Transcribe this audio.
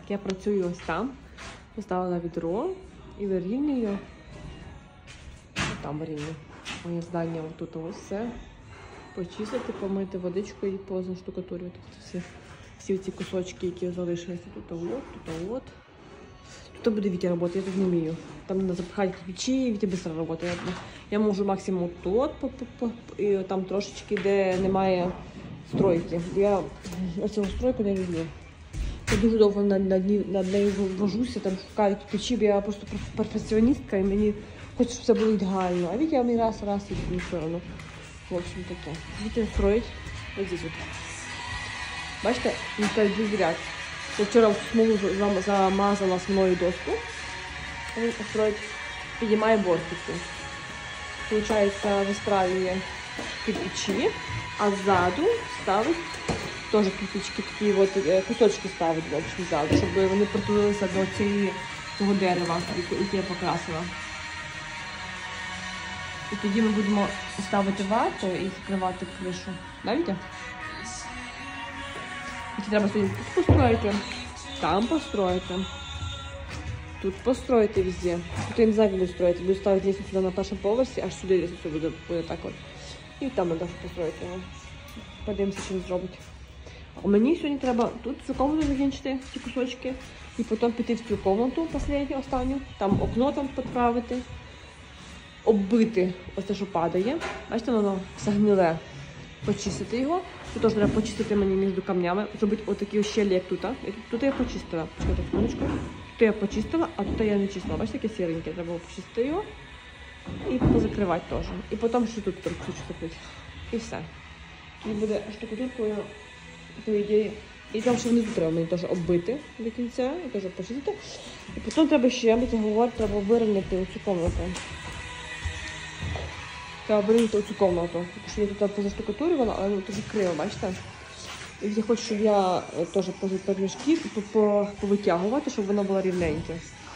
Я працюю ось там. Поставила відро і вирівнюю. Там вирівнюю. Моє здання отут ось все. Почистити, помити водичкою і позаштукатурювати всі ці кусочки, які залишилися тут от. Тут буде Вітя роботи, я тут не вмію. Там треба запихати кирпичі, і Вітя швидко працює. Я можу максимум тут, і там трошечки, де немає стройки. Я цю стройку не люблю. Я дуже довго над нею вожуся, там шукаю кирпичі, бо я просто перфекціоністка, і мені хочеться, щоб все було ідеально. А Вітя мені раз, і все одно. В общем, таке. Вітя строїть ось здесь вот. Бачите, він стоїть без ряд. Я вчора смолу замазала смолою доску. Він строїть, піднімає бортики. Получається, вистраює кирпичі, а ззаду ставить теж кирпички, такі от кусочки ставить, в общем, ззаду, щоб вони притулилися до цього дерева, яке я покрасила. І тоді ми будемо ставити вату і закривати кришу. Да, Вітя? І треба тут построїти, там построїти, тут построїти везде. Тут я не знаю, як буду строїти. Буду ставити лестницю сюди на першому поверсі, аж сюди лестницю буде так от. І там треба построїти його. Подивимося, що він зробить. А мені сьогодні треба тут цю комнату закінчити, ці кусочки, і потім піти в цю комнату, останню, там окно там підправити. Оббити ось те, що падає. Бачите, воно загниле. Почистити його. Тут теж треба почистити мені між камнями. Зробити отакі щелі, як тут. Тут я почистила. Чекайте, секундочку. Тут я почистила, а тут я не чистила. Бачите, таке сіреньке. Треба почистити його. І позакривати теж. І потім ще тут кусочок закрити. І все. І буде штукатуркою, по ідеї. І там ще внизу треба мені теж оббити до кінця. І теж почистити. І потім треба ще, треба вирівняти оцю комнату. Треба вирівняти оцю комнату. Тому що я тут позаштукатурювала, але воно дуже криво, бачите? І я хочу, щоб я теж позамішки повитягувати, щоб воно було рівненьке.